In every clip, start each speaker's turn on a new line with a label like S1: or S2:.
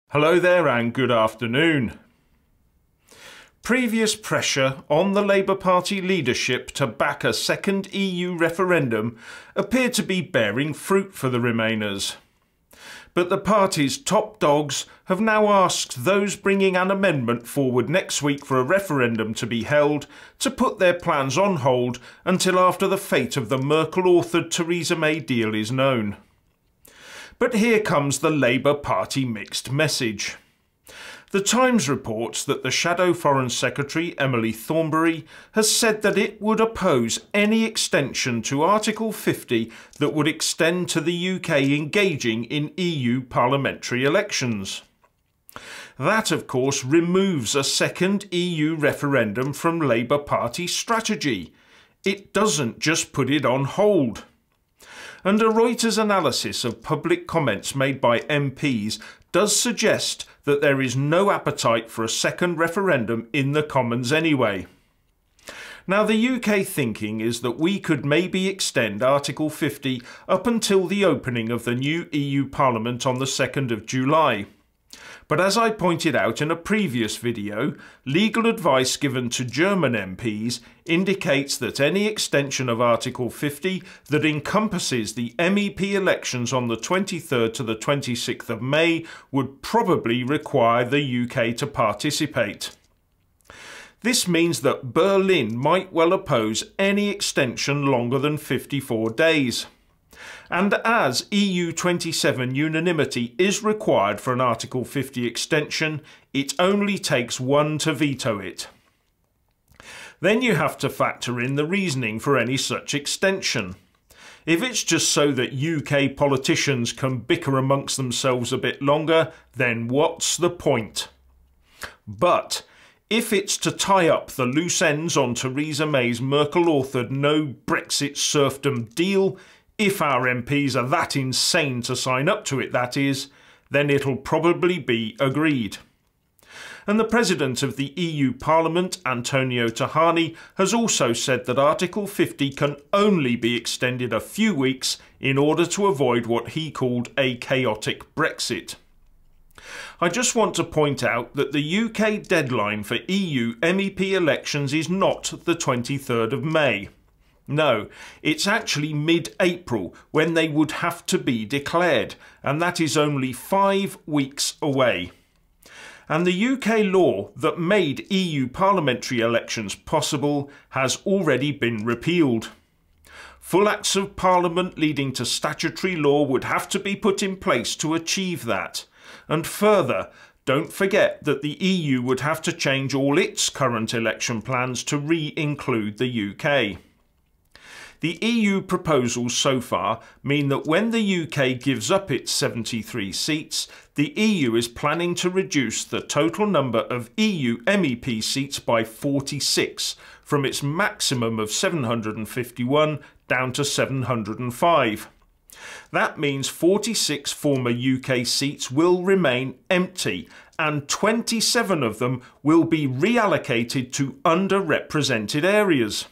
S1: Hello there and good afternoon. Previous pressure on the Labour Party leadership to back a second EU referendum appeared to be bearing fruit for the Remainers. But the party's top dogs have now asked those bringing an amendment forward next week for a referendum to be held to put their plans on hold until after the fate of the Merkel-authored Theresa May deal is known. But here comes the Labour Party mixed message. The Times reports that the Shadow Foreign Secretary, Emily Thornberry, has said that it would oppose any extension to Article 50 that would extend to the UK engaging in EU parliamentary elections. That, of course, removes a second EU referendum from Labour Party strategy. It doesn't just put it on hold. And a Reuters analysis of public comments made by MPs does suggest that there is no appetite for a second referendum in the Commons anyway. Now, the UK thinking is that we could maybe extend Article 50 up until the opening of the new EU Parliament on the 2nd of July. But as I pointed out in a previous video, legal advice given to German MPs indicates that any extension of Article 50 that encompasses the MEP elections on the 23rd to the 26th of May would probably require the UK to participate. This means that Berlin might well oppose any extension longer than 54 days. And as EU27 unanimity is required for an Article 50 extension, it only takes one to veto it. Then you have to factor in the reasoning for any such extension. If it's just so that UK politicians can bicker amongst themselves a bit longer, then what's the point? But if it's to tie up the loose ends on Theresa May's Merkel-authored no Brexit serfdom deal, if our MPs are that insane to sign up to it, that is, then it'll probably be agreed. And the President of the EU Parliament, Antonio Tajani, has also said that Article 50 can only be extended a few weeks in order to avoid what he called a chaotic Brexit. I just want to point out that the UK deadline for EU MEP elections is not the 23rd of May. No, it's actually mid-April when they would have to be declared, and that is only 5 weeks away. And the UK law that made EU parliamentary elections possible has already been repealed. Full acts of parliament leading to statutory law would have to be put in place to achieve that. And further, don't forget that the EU would have to change all its current election plans to re-include the UK. The EU proposals so far mean that when the UK gives up its 73 seats, the EU is planning to reduce the total number of EU MEP seats by 46, from its maximum of 751 down to 705. That means 46 former UK seats will remain empty, and 27 of them will be reallocated to underrepresented areas.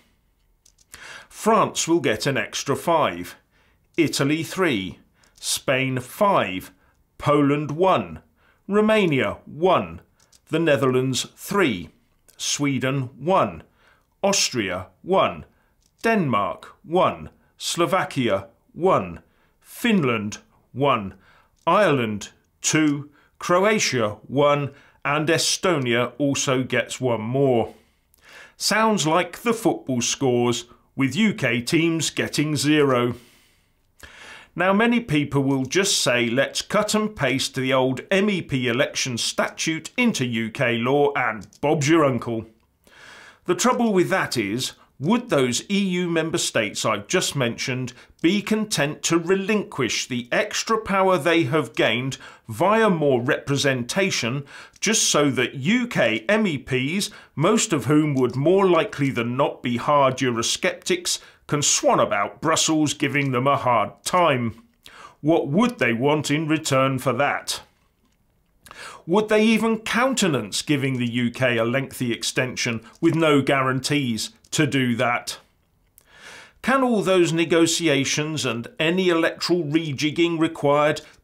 S1: France will get an extra 5, Italy 3, Spain 5, Poland 1, Romania 1, the Netherlands 3, Sweden 1, Austria 1, Denmark 1, Slovakia 1, Finland 1, Ireland 2, Croatia 1, and Estonia also gets one more. Sounds like the football scores, with UK teams getting 0. Now, many people will just say let's cut and paste the old MEP election statute into UK law and Bob's your uncle. The trouble with that is, would those EU member states I've just mentioned be content to relinquish the extra power they have gained via more representation just so that UK MEPs, most of whom would more likely than not be hard Eurosceptics, can swan about Brussels giving them a hard time? What would they want in return for that? Would they even countenance giving the UK a lengthy extension with no guarantees to do that? Can all those negotiations and any electoral rejigging required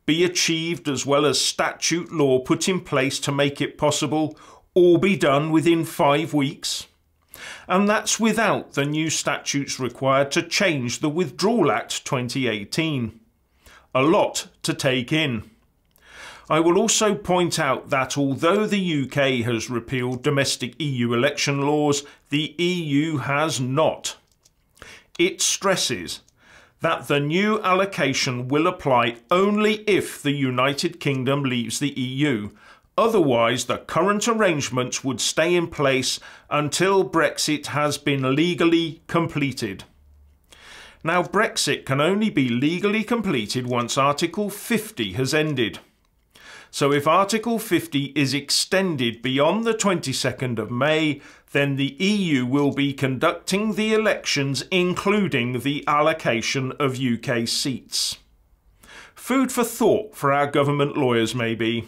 S1: be achieved as well as statute law put in place to make it possible, all be done within 5 weeks. And that's without the new statutes required to change the Withdrawal Act 2018. A lot to take in. I will also point out that although the UK has repealed domestic EU election laws, the EU has not. It stresses that the new allocation will apply only if the United Kingdom leaves the EU. Otherwise, the current arrangements would stay in place until Brexit has been legally completed. Now, Brexit can only be legally completed once Article 50 has ended. So if Article 50 is extended beyond the 22nd of May, then the EU will be conducting the elections, including the allocation of UK seats. Food for thought for our government lawyers, maybe.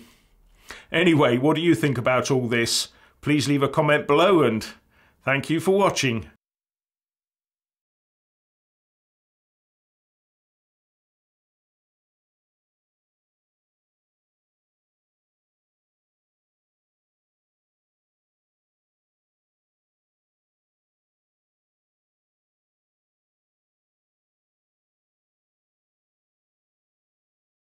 S1: Anyway, what do you think about all this? Please leave a comment below, and thank you for watching.